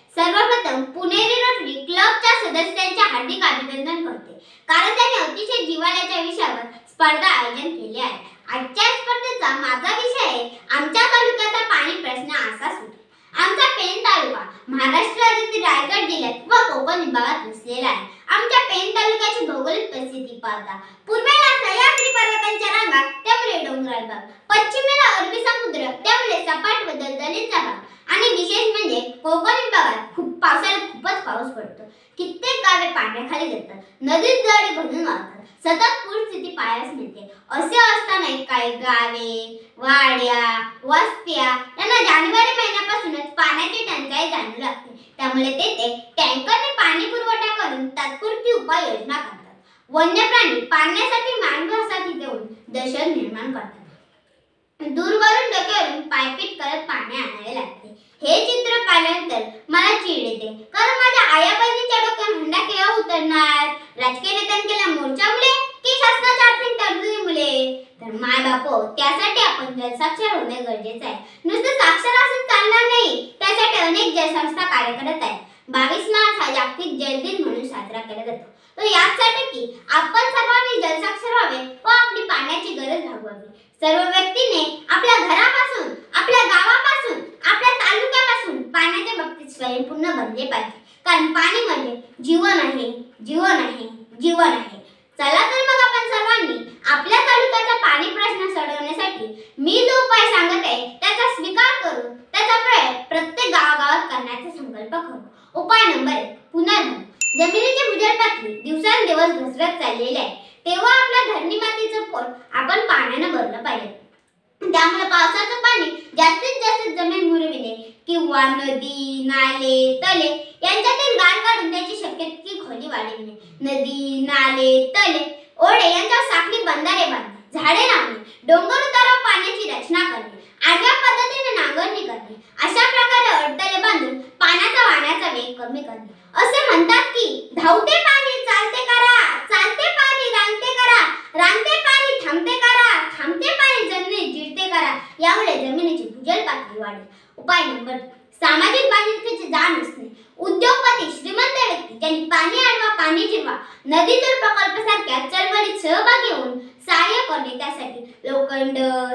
सर्वप्रथम पुणेरी रोटरी क्लबच्या सदस्यांचे हार्दिक अभिनंदन करते, कारण त्यांनी अतिशय जिव्हाळ्याच्या विषयावर स्पर्धा आयोजन केले आहे. आजच्या स्पर्धेचा माझा विषय आहे आमच्या तालुक्याचा पाणी प्रश्न असा सुटला. आमचा पेन तालुका महाराष्ट्र राज्यातील रायगड जिल्ह्यात व कोकण विभागात वसलेला आहे. आमच्या पेन तालुक्याची भौगोलिक परिस्थिती पाहता पूर्वेला सह्याद्री पर्वतांच्या रांगा, त्यामुळे डोंगराळ भाग, पश्चिमेला अरबी समुद्र, त्यामुळे सपाट व दलदलीचा भाग आणि विशेष म्हणजे कोकण विभागात पावसाळ्यात खूपच पाऊस पडतो. कित्येक गावे पाण्याखाली जातात, नदीत जाळी भरून वाहतात, सतत पूरस्थिती पाहायला मिळते. असे असताना काही गावे, वाड्या, वस्त्या यांना जानेवारी महिन्यापासूनच पाण्याची टंचाई जाणवू लागते. त्यामुळे तेथे टँकरने पाणी पुरवठा करून तात्पुरती उपाययोजना करतात. वन्य प्राणी पाण्यासाठी मानवासाठी देऊन दहशत निर्माण करतात. दूरवरून डोक्यावरून पायपीट करत पाणी आणावे लागते. हे चित्र पाहिल्यानंतर मला चीड येते, कारण माझ्या आया बहिणीच्या डोक्यात हंडा केव्हा उतरणार? राजकीय नेत्यांनी केल्या मोर्चामुळे की शासनाच्या आर्थिक तरतुदीमुळे? तर माय बापो, त्यासाठी आपण जलसाक्षर होणे गरजेचे आहे. नुसतं साक्षर असून चालणार नाही, त्यासाठी अनेक जलसंस्था कार्य करत आहेत. 22 मार्च हा जागतिक जल दिन म्हणून साजरा केला जातो. तो यासाठी की आपण सर्वांनी जलसाक्षर व्हावे व आपली पाण्याची गरज भागवावी. सर्व व्यक्तीने आपल्या घरापासून, आपल्या गावापासून, आपल्या तालुक्यापासून पाण्याच्या बाबतीत स्वयंपूर्ण बनले पाहिजे, कारण पाणी म्हणजे जीवन आहे, जीवन आहे, जीवन आहे. चला तर मग आपण सर्वांनी आपल्या तालुक्याचा पाणी प्रश्न सोडवण्यासाठी मी जो उपाय सांगत आहे त्याचा स्वीकार करून त्याचा प्रयोग प्रत्येक गावागावात करण्याचा संकल्प करू. उपाय नंबर 1, पुनर्भरण. जमिनीची भूजल पातळी दिवसेंदिवस घसरत चाललेली आहे, तेव्हा आपल्या धरणी मातीचं पोट आपण पाण्यानं भरलं पाहिजे. त्यामुळे पावसाचं पाणी जास्तीत जास्त जमीन मुरविणे किंवा नदी, नाले, तले यांच्यातील गाळ काढून त्याची शक्य तितकी खोली वाढविणे. नदी, नाले, तले, ओढे यांच्यावर साखळी बंधारे बांधणे, झाडे लावणे, डोंगर उतारावर पाण्याची रचना करणे, आडव्या पद्धतीने नांगरणी करणे, अशा प्रकारे अडथळे बांधून पाण्याचा वाहण्याचा वेग कमी करणे. असे म्हणतात की धावते पाणी चालते करा, चालते पाणी रांगते करा, रांगते पाणी थांबते करा, थांबते पाणी जमिनीत जिरते करा. यामुळे जमिनीची भूजल पातळी वाढेल. उपाय नंबर 2, सामाजिक बांधिलकीची जाण असणे. उद्योगपती, श्रीमंत व्यक्ती ज्यांनी पाणी अडवा, पाणी जिरवा, नदी जोड प्रकल्प सारख्या चळवळीत सहभागी होऊन सहाय्य करणे. त्यासाठी लोखंड,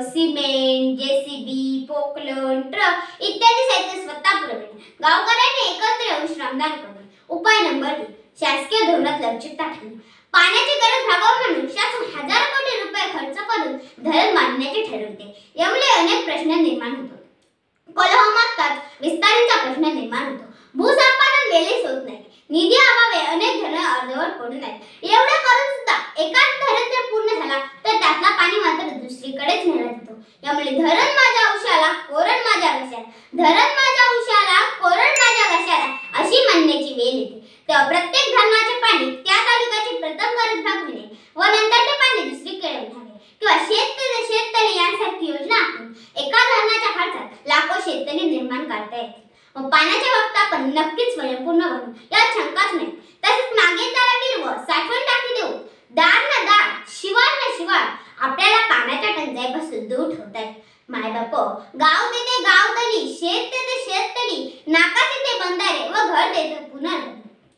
सिमेंट, जेसीबी, पोकलन, ट्रक इत्यादी साहित्य स्वतः पुरवणे. गावकऱ्यांनी एकत्र येऊन श्रमदान करणे. उपाय नंबर 3, शासकीय धोरणात लवचिकता ठेवणे. पाण्याची गरज भागावी म्हणून शासन हजारो कोटी रुपये खर्च करून धरण बांधण्याचे ठरवते. यामुळे अनेक प्रश्न निर्माण होतात. कोल्हा मागतात विस्तारीचा प्रश्न निर्माण होतो. भूसंपादन वेळेस होत नाही. निधी अभावे अनेक धरण अर्धवट पडून आहेत. एवढं करून सुद्धा एकाच धरण जर पूर्ण झाला तर त्यातला पाणी मात्र दुसरीकडेच नेला जातो. यामुळे धरण माझ्या उशाला, कोरण माझ्या घशाला, धरण माझ्या उशाला, कोरण माझ्या घशाला अशी म्हणण्याची वेळ येते. तेव्हा प्रत्येक धरणाचे पाणी त्या तालुक्याची प्रथम गरज भागविणे व नंतर ते पाणी दुसरीकडे उठावे किंवा शेततळे यांसारखी योजना आखून एका धरणाच्या खर्चात लाखो शेततळे निर्माण करता येते. मग पाण्याच्या बाबतीत आपण नक्कीच स्वयंपूर्ण बनू, यात शंकाच नाही. तसेच मागे त्याला विरव, साठवण टाकी देऊ, दार ना दार, शिवार ना शिवार आपल्याला पाण्याच्या टंचाईपासून दूर ठेवतात. माय बापो, गाव देते गावतली, शेत देते शेततळी, नाका देते बंधारे व घर देते पुनर्भरण.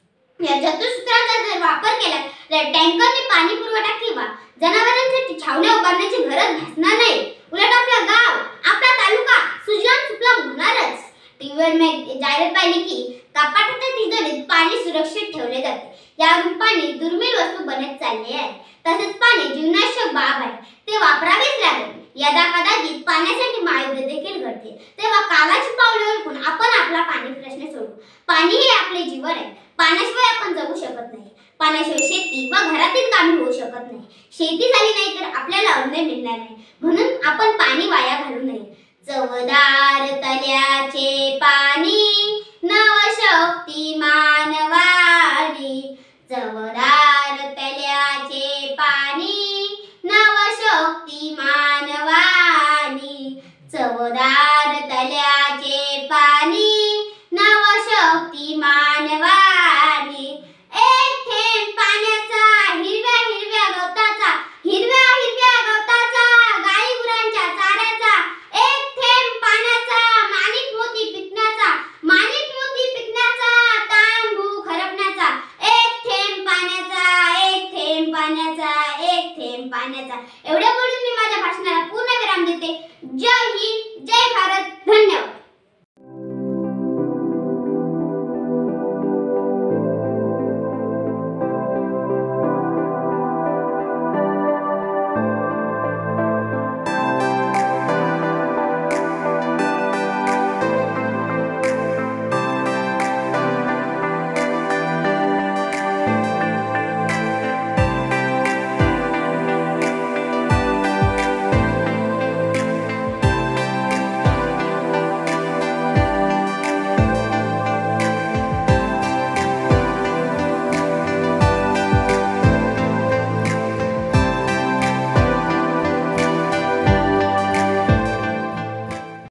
या चतुसूत्राचा जर वापर केला तर टँकरने पाणी पुरवठा किंवा जनावरांसाठी छावण्या उभारण्याची गरज भासणार नाही. उलट आपला गाव, आपला तालुका सुजलाम सुफलाम होणारच. टीव्हीवर मी जाहिरात पाहिली की कपाटाच्या तिजोरीत पाणी सुरक्षित ठेवले जाते. यावरून पाणी दुर्मिळ वस्तू बनत चालली आहे. तसेच पाणी जीवनावश्यक बाब आहे, ते वापरावेच लागेल. यदाकदाचित पाण्यासाठी महायुद्ध देखील घडते. तेव्हा काळाची पावले ओळखून आपण आपला पाणी प्रश्न सोडू. पाणी हे आपले जीवन आहे. पाण्याशिवाय आपण जगू शकत नाही. पाण्याशिवाय शेती व घरातील कामे होऊ शकत नाही. शेती झाली नाही तर आपल्याला अन्न मिळणार नाही. म्हणून आपण पाणी वाया घालू नये. चवदार तल्याचे पाणी नवशक्तिमान